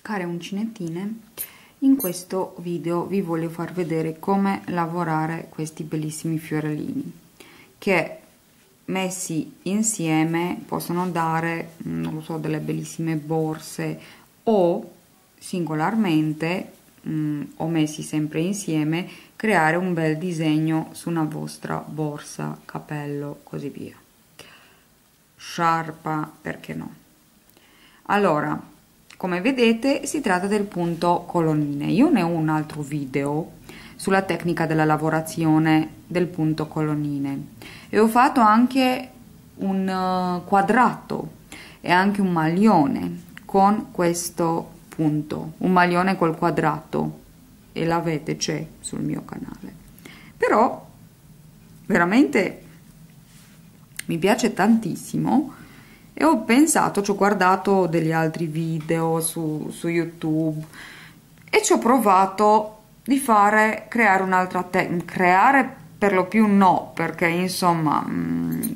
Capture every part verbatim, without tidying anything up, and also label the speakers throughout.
Speaker 1: Care uncinettine, in questo video vi voglio far vedere come lavorare questi bellissimi fiorellini che messi insieme possono dare, non lo so, delle bellissime borse, o singolarmente mh, o messi sempre insieme creare un bel disegno su una vostra borsa, cappello, così via, sciarpa, perché no. Allora, come vedete si tratta del punto colonnine. Io ne ho un altro video sulla tecnica della lavorazione del punto colonnine e ho fatto anche un uh, quadrato e anche un maglione con questo punto, un maglione col quadrato, e l'avete, c'è sul mio canale. Però veramente mi piace tantissimo e ho pensato, ci ho guardato degli altri video su, su YouTube e ci ho provato di fare, creare un'altra tecnica, creare per lo più no, perché insomma mh,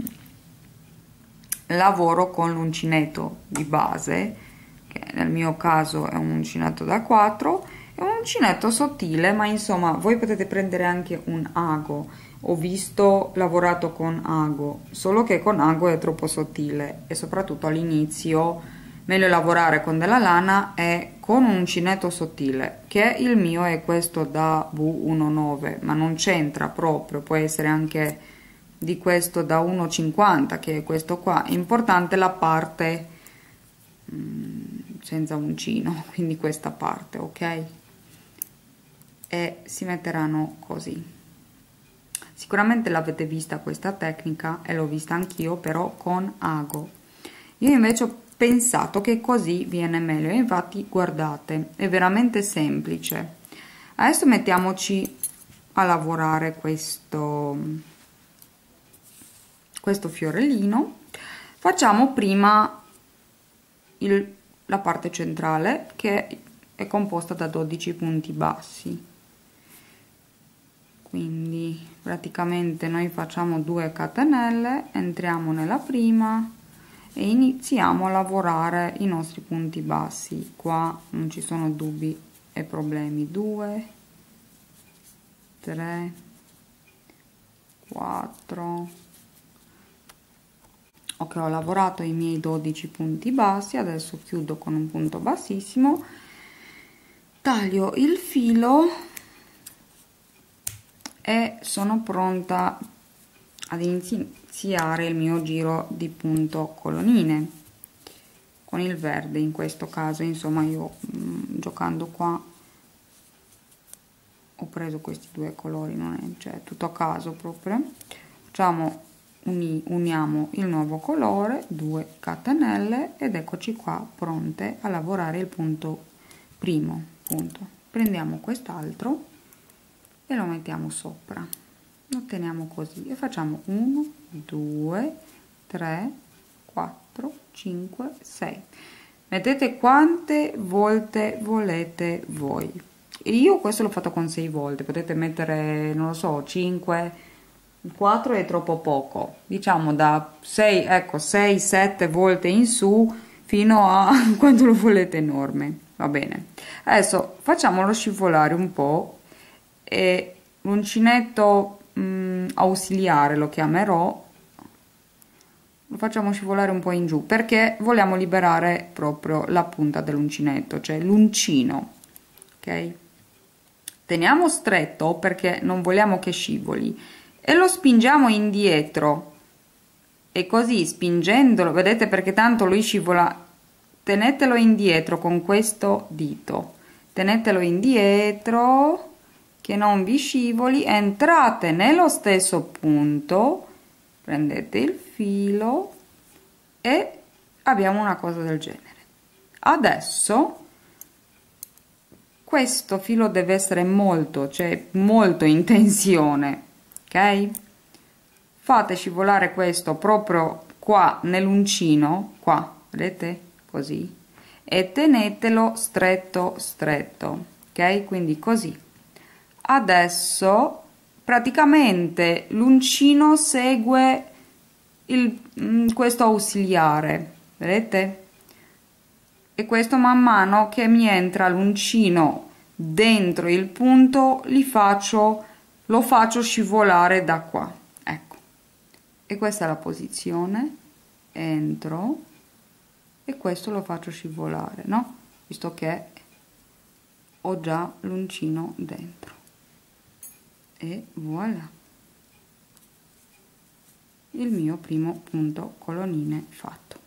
Speaker 1: lavoro con l'uncinetto di base, che nel mio caso è un uncinetto da quattro, è un uncinetto sottile, ma insomma voi potete prendere anche un ago. Ho visto lavorato con ago, solo che con ago è troppo sottile e soprattutto all'inizio meglio lavorare con della lana e con un uncinetto sottile, che il mio è questo da V diciannove, ma non c'entra proprio, può essere anche di questo da uno cinquanta, che è questo qua. Importante la parte mh, senza uncino, quindi questa parte, ok? E si metteranno così. Sicuramente l'avete vista questa tecnica e l'ho vista anch'io, però con ago. Io invece ho pensato che così viene meglio, e infatti guardate, è veramente semplice. Adesso mettiamoci a lavorare questo, questo fiorellino. Facciamo prima il, la parte centrale, che è composta da dodici punti bassi. Quindi praticamente noi facciamo due catenelle, entriamo nella prima e iniziamo a lavorare i nostri punti bassi. Qua non ci sono dubbi e problemi. Due, tre, quattro. Ok, ho lavorato i miei dodici punti bassi, adesso chiudo con un punto bassissimo, taglio il filo e sono pronta ad iniziare il mio giro di punto colonnine con il verde. In questo caso, insomma, io mh, giocando qua ho preso questi due colori, non è, cioè, tutto a caso proprio. Facciamo uni, uniamo il nuovo colore, due catenelle, ed eccoci qua pronte a lavorare il punto primo punto. Prendiamo quest'altro e lo mettiamo sopra, lo teniamo così e facciamo uno, due, tre, quattro, cinque, sei. Mettete quante volte volete voi. Io questo l'ho fatto con sei volte, potete mettere, non lo so, cinque, quattro è troppo poco, diciamo da sei, ecco, sei sette volte in su fino a quanto lo volete enorme, va bene. Adesso facciamolo scivolare un po', e l'uncinetto mh, ausiliare lo chiamerò, lo facciamo scivolare un po' in giù perché vogliamo liberare proprio la punta dell'uncinetto, cioè l'uncino, ok? Teniamo stretto perché non vogliamo che scivoli e lo spingiamo indietro, e così spingendolo, vedete, perché tanto lui scivola, tenetelo indietro con questo dito, tenetelo indietro che non vi scivoli, entrate nello stesso punto, prendete il filo e abbiamo una cosa del genere. Adesso questo filo deve essere molto, cioè molto in tensione, ok? Fate scivolare questo proprio qua nell'uncino, qua, vedete? Così, e tenetelo stretto stretto, ok? Quindi così. Adesso praticamente l'uncino segue il, questo ausiliare, vedete? e questo man mano che mi entra l'uncino dentro il punto li faccio lo faccio scivolare da qua, ecco, e questa è la posizione, entro e questo lo faccio scivolare, no? Visto che ho già l'uncino dentro, e voilà, il mio primo punto colonnine fatto.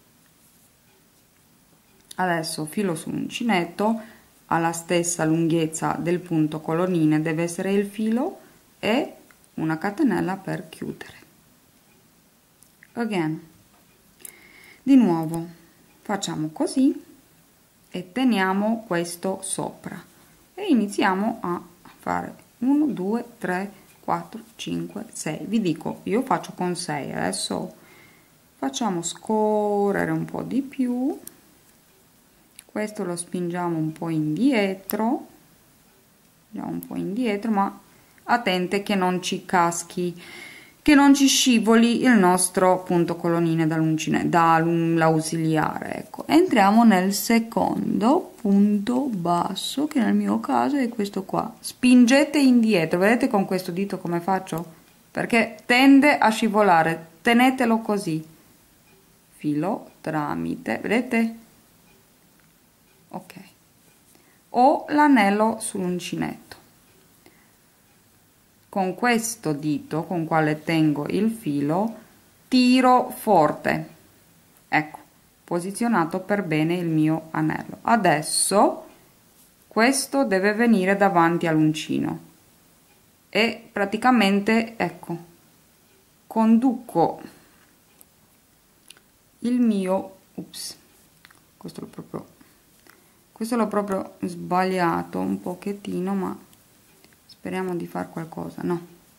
Speaker 1: Adesso filo sull'uncinetto alla stessa lunghezza del punto colonnine, deve essere il filo, e una catenella per chiudere. Again, di nuovo facciamo così e teniamo questo sopra e iniziamo a fare uno due tre quattro cinque sei. Vi dico, io faccio con sei, adesso facciamo scorrere un po' di più. Questo lo spingiamo un po' indietro, già un po' indietro, ma attente che non ci caschi, che non ci scivoli il nostro punto colonnine dall'uncinetto, dall'ausiliare. Ecco, entriamo nel secondo punto basso, che nel mio caso è questo qua. Spingete indietro, vedete con questo dito come faccio? Perché tende a scivolare, tenetelo così, filo tramite, vedete? Ok, ho l'anello sull'uncinetto, con questo dito con quale tengo il filo tiro forte, ecco, posizionato per bene il mio anello. Adesso questo deve venire davanti all'uncino e praticamente, ecco, conduco il mio, ups, questo l'ho proprio questo l'ho proprio sbagliato un pochettino, ma speriamo di far qualcosa, no?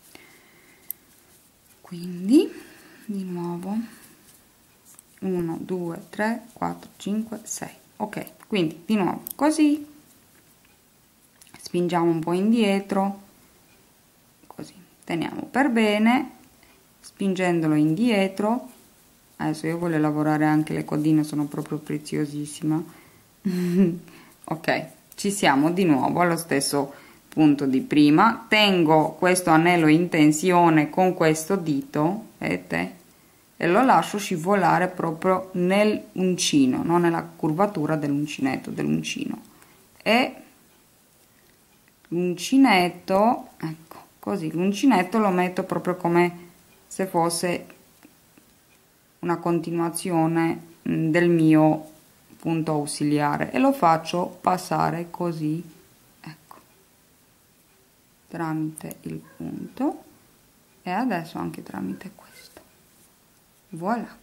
Speaker 1: Quindi di nuovo uno due tre quattro cinque sei. Ok, quindi di nuovo così, spingiamo un po' indietro, così teniamo per bene, spingendolo indietro. Adesso io voglio lavorare anche le codine, sono proprio preziosissime. Ok, ci siamo di nuovo allo stesso punto di prima, tengo questo anello in tensione con questo dito, vedete, e lo lascio scivolare proprio nell'uncino, non nella curvatura dell'uncinetto dell'uncino, e l'uncinetto, ecco così, l'uncinetto lo metto proprio come se fosse una continuazione del mio punto ausiliare e lo faccio passare così, ecco, tramite il punto, e adesso anche tramite questo, voilà.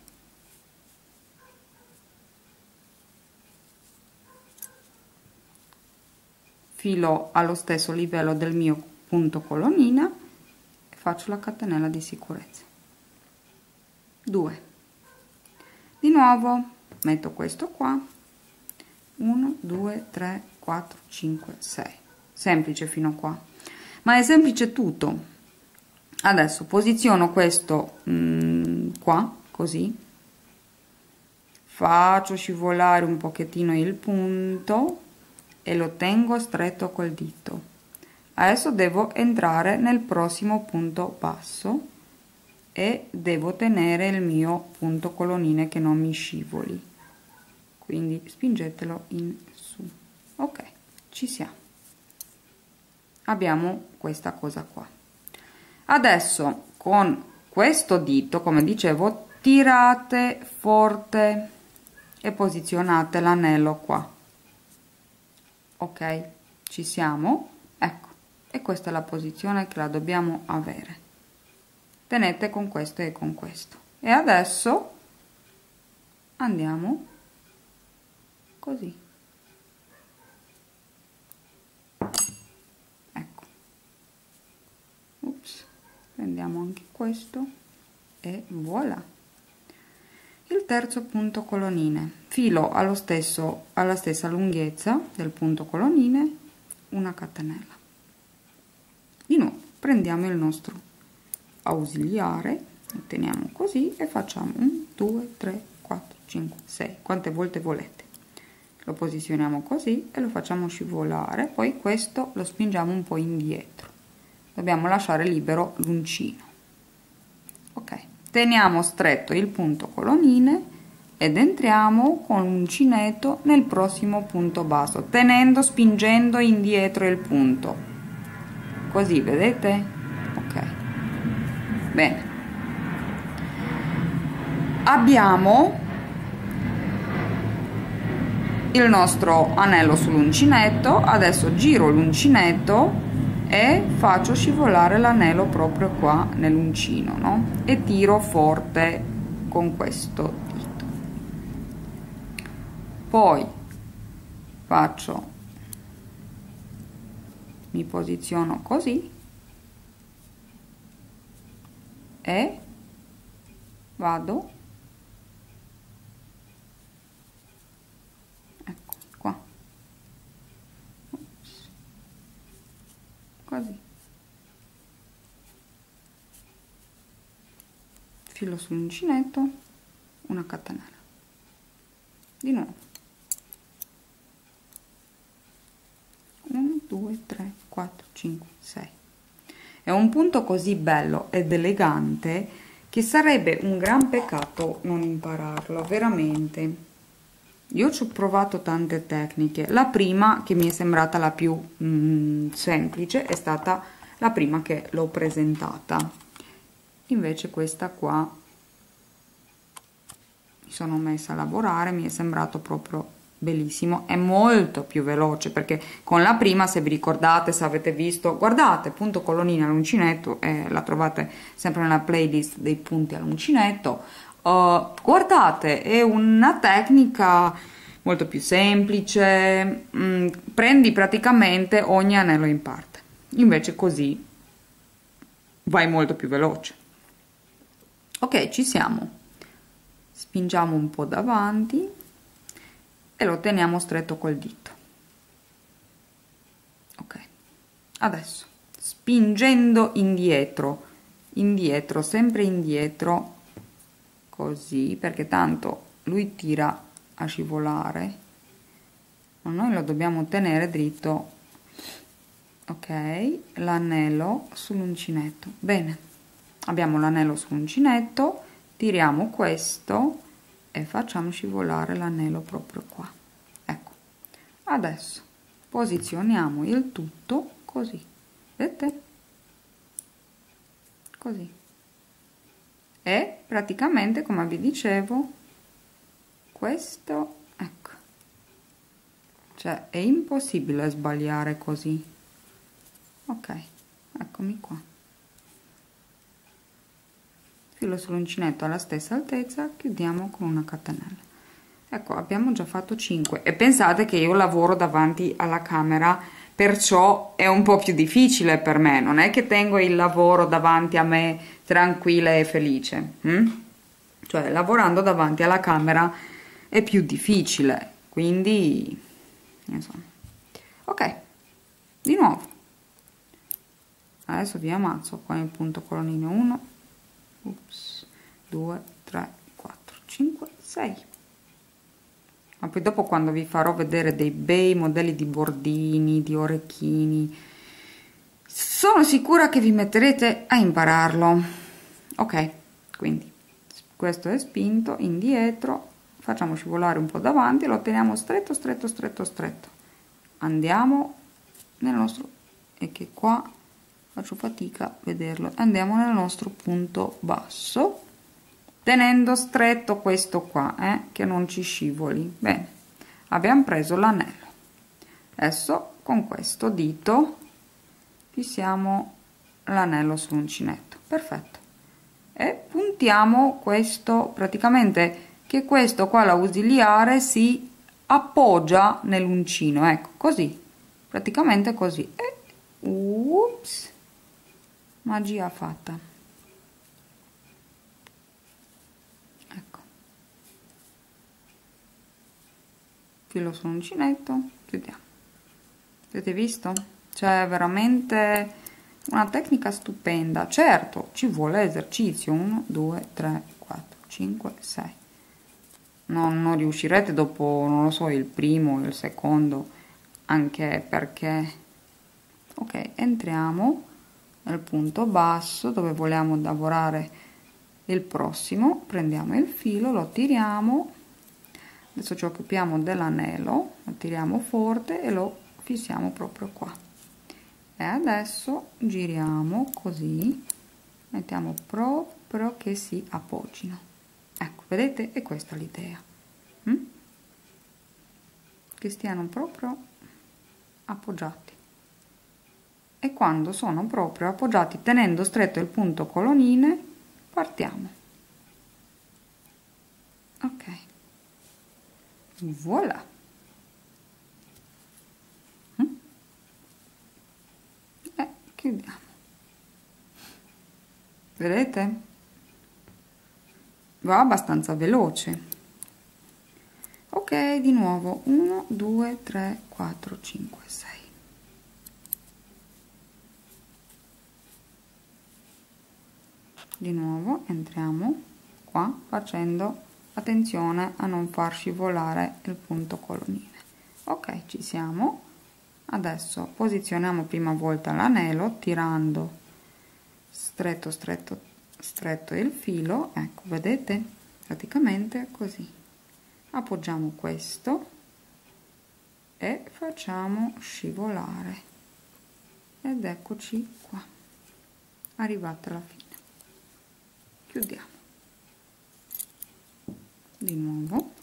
Speaker 1: Filo allo stesso livello del mio punto colonnina e faccio la catenella di sicurezza, due, di nuovo metto questo qua, uno due tre quattro cinque sei, semplice fino qua, ma è semplice tutto. Adesso posiziono questo mh, qua così, faccio scivolare un pochettino il punto e lo tengo stretto col dito. Adesso devo entrare nel prossimo punto basso e devo tenere il mio punto colonnine che non mi scivoli, quindi spingetelo in su. Ok, ci siamo, abbiamo questa cosa qua. Adesso con questo dito, come dicevo, tirate forte e posizionate l'anello qua. Ok, ci siamo, ecco, e questa è la posizione che la dobbiamo avere. Tenete con questo e con questo, e adesso andiamo così, ecco, ups, prendiamo anche questo e voilà, il terzo punto colonnine, filo allo stesso alla stessa lunghezza del punto colonnine, una catenella, di nuovo prendiamo il nostro ausiliare, lo teniamo così e facciamo uno due tre quattro cinque sei, quante volte volete, lo posizioniamo così e lo facciamo scivolare, poi questo lo spingiamo un po' indietro, dobbiamo lasciare libero l'uncino. Ok, teniamo stretto il punto colonnine ed entriamo con l'uncinetto nel prossimo punto basso, tenendo, spingendo indietro il punto, così, vedete? Ok, bene, abbiamo il nostro anello sull'uncinetto, adesso giro l'uncinetto e faccio scivolare l'anello proprio qua nell'uncino, no? E tiro forte con questo dito, poi faccio, mi posiziono così e vado, ecco qua, Ops. Così, filo sull'uncinetto, una catenella, di nuovo, uno, due, tre, quattro, cinque, sei. È un punto così bello ed elegante che sarebbe un gran peccato non impararlo, veramente. Io ci ho provato tante tecniche, la prima che mi è sembrata la più mm, semplice è stata la prima che l'ho presentata, invece questa qua mi sono messa a lavorare, mi è sembrato proprio bellissimo, è molto più veloce perché con la prima, se vi ricordate, se avete visto, guardate, punto colonnina all'uncinetto, eh, la trovate sempre nella playlist dei punti all'uncinetto. Uh, guardate, è una tecnica molto più semplice, mm, prendi praticamente ogni anello in parte, invece così vai molto più veloce. Ok, ci siamo, spingiamo un po' davanti e lo teniamo stretto col dito. Ok, adesso spingendo indietro, indietro, sempre indietro, così, perché tanto lui tira a scivolare, ma noi lo dobbiamo tenere dritto. Ok, l'anello sull'uncinetto, bene, abbiamo l'anello sull'uncinetto, tiriamo questo e facciamo scivolare l'anello proprio qua. Ecco, adesso posizioniamo il tutto così, vedete? Così. E praticamente, come vi dicevo, questo, ecco, cioè è impossibile sbagliare così. Ok, eccomi qua, filo sull'uncinetto alla stessa altezza, chiudiamo con una catenella. Ecco, abbiamo già fatto cinque e pensate che io lavoro davanti alla camera, perciò è un po' più difficile per me, non è che tengo il lavoro davanti a me tranquilla e felice, hm? Cioè lavorando davanti alla camera è più difficile, quindi insomma. Ok, di nuovo, adesso vi ammazzo qua il punto colonnine, uno, due, tre, quattro, cinque, sei. Ma poi dopo, quando vi farò vedere dei bei modelli di bordini, di orecchini, sono sicura che vi metterete a impararlo. Ok, quindi questo è spinto indietro, facciamo scivolare un po' davanti e lo teniamo stretto, stretto, stretto, stretto. Andiamo nel nostro, e che qua faccio fatica a vederlo, andiamo nel nostro punto basso, tenendo stretto questo qua, eh, che non ci scivoli. Bene, abbiamo preso l'anello, adesso con questo dito fissiamo l'anello sull'uncinetto, perfetto, e puntiamo questo, praticamente che questo qua, l'ausiliare, si appoggia nell'uncino, ecco, così, praticamente così, e ups, magia fatta. Ecco, filo sull'uncinetto, chiudiamo. Avete visto? Cioè veramente una tecnica stupenda. Certo, ci vuole esercizio. Uno, due, tre, quattro, cinque, sei. non, non riuscirete dopo, non lo so, il primo, il secondo, anche perché, ok, entriamo nel punto basso dove vogliamo lavorare il prossimo, prendiamo il filo, lo tiriamo, adesso ci occupiamo dell'anello, lo tiriamo forte e lo fissiamo proprio qua, e adesso giriamo così, mettiamo proprio che si appoggino, ecco, vedete, è questa l'idea, mm? Che stiano proprio appoggiati, e quando sono proprio appoggiati tenendo stretto il punto colonnine partiamo, ok, voilà, mm? E chiudiamo, vedete, va abbastanza veloce. Ok, di nuovo uno due tre quattro cinque sei, di nuovo entriamo qua facendo attenzione a non far scivolare il punto colonnine. Ok, ci siamo. Adesso posizioniamo prima volta l'anello tirando stretto stretto stretto il filo, ecco, vedete, praticamente così. Appoggiamo questo e facciamo scivolare, ed eccoci qua, arrivate alla fine. Chiudiamo di nuovo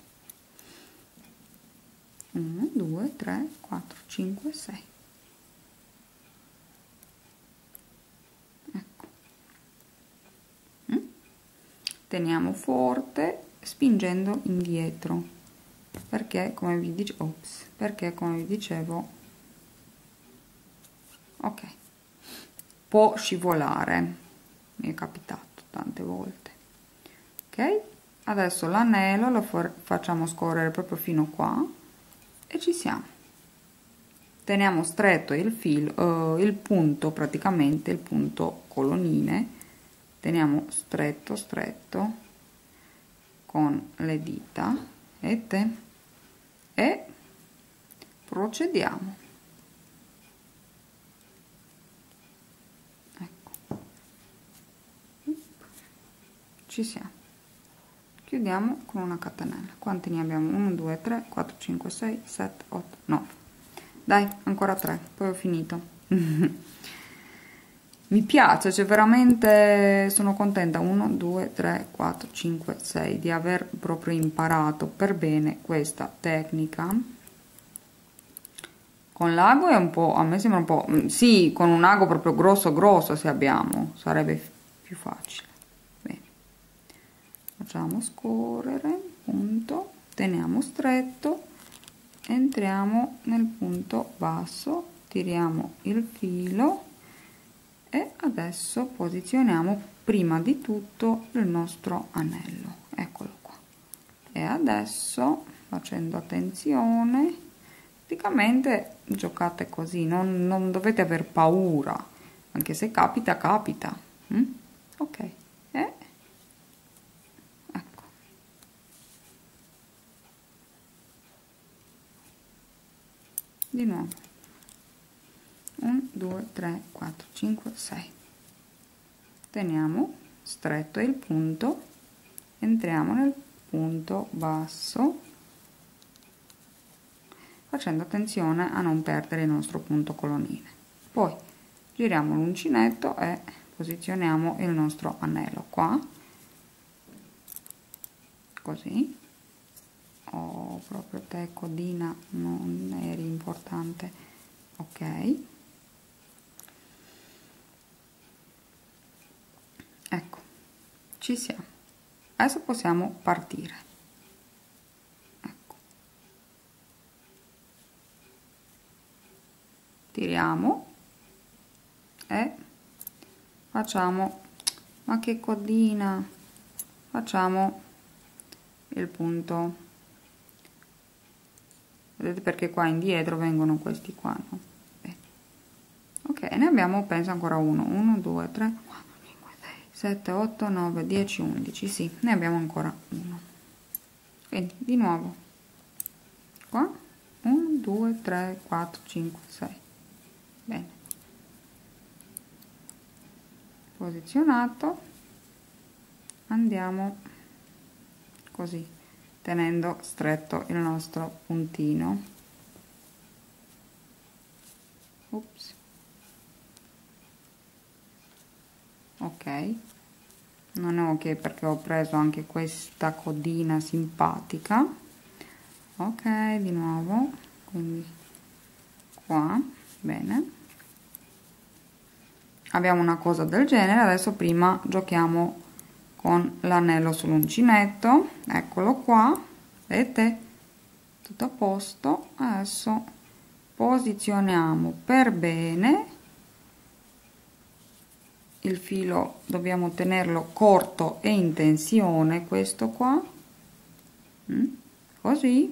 Speaker 1: uno due tre quattro cinque sei, ecco, mm? Teniamo forte spingendo indietro, perché come vi dicevo, ops, perché come vi dicevo, ok, può scivolare, mi è capitato tante volte. Ok, adesso l'anello lo facciamo scorrere proprio fino qua e ci siamo. Teniamo stretto il filo, uh, il punto, praticamente il punto colonnine, teniamo stretto stretto con le dita, vedete, e procediamo. Ecco, ci siamo. Chiudiamo con una catenella. Quanti ne abbiamo? uno due tre quattro cinque sei sette otto nove. Dai, ancora tre, poi ho finito. Mi piace, cioè veramente sono contenta. uno due tre quattro cinque sei di aver proprio imparato per bene questa tecnica. Con l'ago è un po', a me sembra un po', sì, con un ago proprio grosso grosso, se abbiamo, sarebbe più facile. Bene, facciamo scorrere, punto, teniamo stretto, entriamo nel punto basso, tiriamo il filo e adesso posizioniamo prima di tutto il nostro anello, eccolo qua, e adesso facendo attenzione, praticamente giocate così, non, non dovete aver paura, anche se capita capita, mm? Ok, e ecco, di nuovo uno due tre quattro cinque sei, teniamo stretto il punto, entriamo nel punto basso facendo attenzione a non perdere il nostro punto colonnine, poi giriamo l'uncinetto e posizioniamo il nostro anello qua, così. Oh, proprio te codina, non eri importante, ok, ecco, ci siamo. Adesso possiamo partire, ecco, tiriamo e facciamo, ma che codina, facciamo il punto, vedete, perché qua indietro vengono questi qua, no? Bene. Ok, ne abbiamo, penso, ancora uno, uno due tre quattro cinque sei sette otto nove dieci undici, sì, ne abbiamo ancora uno, quindi di nuovo qua uno due tre quattro cinque sei, bene, posizionato, andiamo così tenendo stretto il nostro puntino. Ops. Ok, non è ok perché ho preso anche questa codina simpatica. Ok, di nuovo, quindi qua, bene, abbiamo una cosa del genere. Adesso prima giochiamo con l'anello sull'uncinetto, eccolo qua, vedete, tutto a posto. Adesso posizioniamo per bene il filo, dobbiamo tenerlo corto e in tensione, questo qua, così.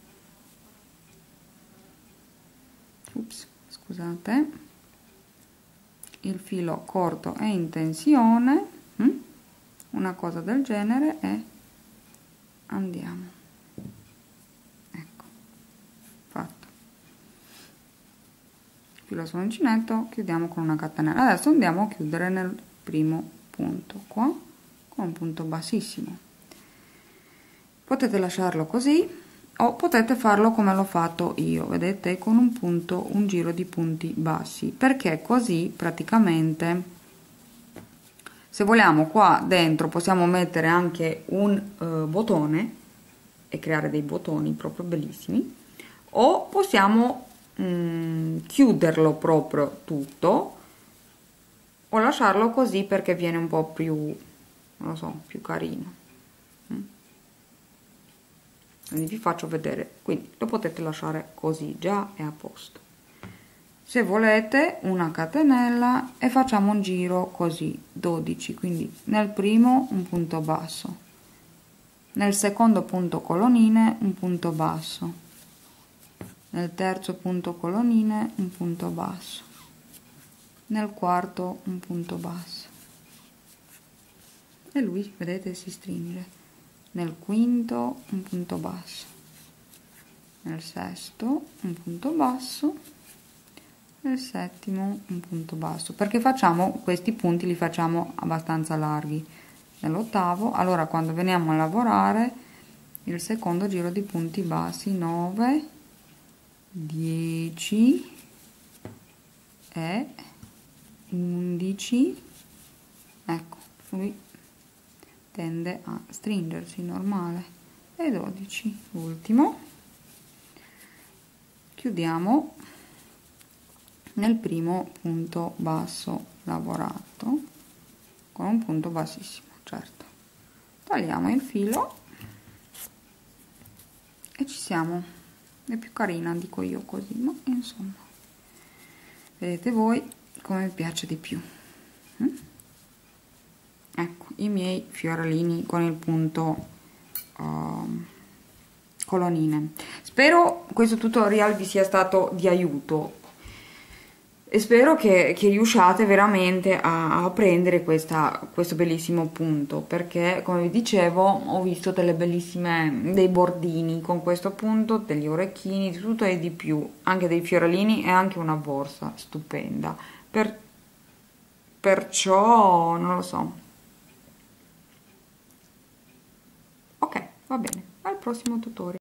Speaker 1: Ups, scusate, il filo corto e in tensione, una cosa del genere, e andiamo, ecco, fatto, filo sull'uncinetto, chiudiamo con una catenella. Adesso andiamo a chiudere nel primo punto qua con un punto bassissimo. Potete lasciarlo così o potete farlo come l'ho fatto io, vedete, con un punto, un giro di punti bassi, perché così praticamente, se vogliamo, qua dentro possiamo mettere anche un uh, bottone e creare dei bottoni proprio bellissimi, o possiamo mh, chiuderlo proprio tutto o lasciarlo così perché viene un po' più, non lo so, più carino. Quindi vi faccio vedere, quindi lo potete lasciare così, già è a posto. Se volete una catenella e facciamo un giro così, dodici, quindi nel primo un punto basso, nel secondo punto colonnine un punto basso, nel terzo punto colonnine un punto basso, nel quarto un punto basso, e lui, vedete, si stringe. Nel quinto un punto basso, nel sesto un punto basso, nel settimo un punto basso, perché facciamo questi punti, li facciamo abbastanza larghi. Nell'ottavo, allora quando veniamo a lavorare il secondo giro di punti bassi, nove, dieci e undici, ecco, lui tende a stringersi, normale, e dodici, ultimo, chiudiamo nel primo punto basso lavorato con un punto bassissimo, certo, tagliamo il filo e ci siamo. È più carina, dico io così, ma insomma vedete voi come mi piace di più. mm? Ecco i miei fiorellini con il punto uh, colonnine. Spero questo tutorial vi sia stato di aiuto e spero che, che riusciate veramente a, a prendere questa, questo bellissimo punto, perché come vi dicevo ho visto delle bellissime, dei bordini con questo punto, degli orecchini, di tutto e di più, anche dei fiorellini e anche una borsa stupenda. Per, perciò non lo so. Ok, va bene, al prossimo tutorial.